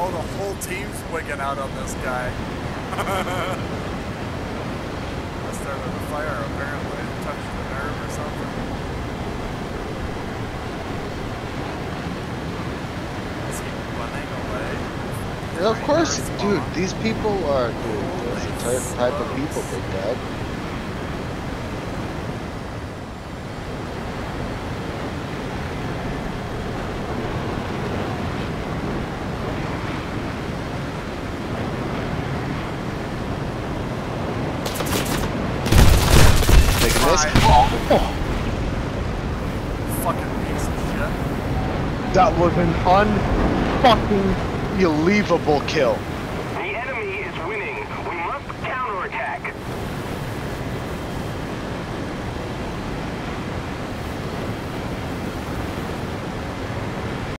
Oh, the whole team's wigging out on this guy. I started a fire, apparently. Touched the nerve or something. Is he running away? Yeah, of course, dude. These people are, dude. That's the type of people, Big Dad. Taking this. Oh. Fucking piece of shit. That was an unfucking believable kill.